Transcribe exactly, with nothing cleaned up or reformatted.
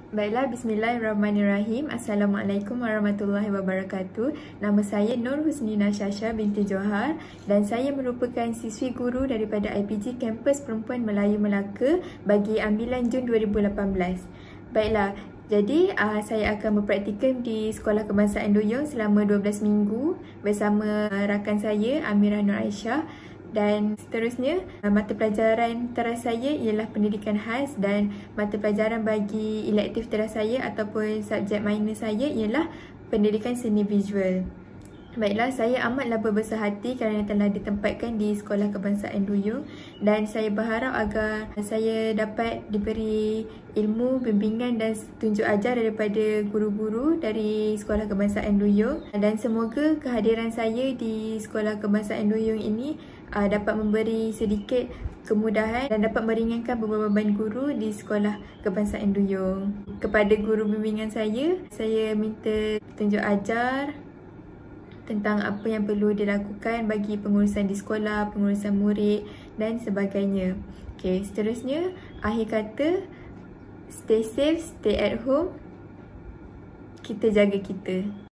Baiklah, bismillahirrahmanirrahim. Assalamualaikum warahmatullahi wabarakatuh. Nama saya Nur Husnina Syasha binti Johar dan saya merupakan siswi guru daripada I P G Kampus Perempuan Melayu Melaka bagi ambilan Jun dua ribu lapan belas. Baiklah, jadi uh, saya akan berpraktikum di Sekolah Kebangsaan Duyung selama dua belas minggu bersama rakan saya Amirah Nur Aisyah. Dan seterusnya, mata pelajaran teras saya ialah pendidikan khas dan mata pelajaran bagi elektif teras saya ataupun subjek minor saya ialah pendidikan seni visual. Baiklah, saya amatlah berbesar hati kerana telah ditempatkan di Sekolah Kebangsaan Duyung dan saya berharap agar saya dapat diberi ilmu, bimbingan dan tunjuk ajar daripada guru-guru dari Sekolah Kebangsaan Duyung, dan semoga kehadiran saya di Sekolah Kebangsaan Duyung ini uh, dapat memberi sedikit kemudahan dan dapat meringankan beban guru di Sekolah Kebangsaan Duyung. Kepada guru bimbingan saya, saya minta tunjuk ajar tentang apa yang perlu dilakukan bagi pengurusan di sekolah, pengurusan murid dan sebagainya. Okey, seterusnya, akhir kata, stay safe, stay at home. Kita jaga kita.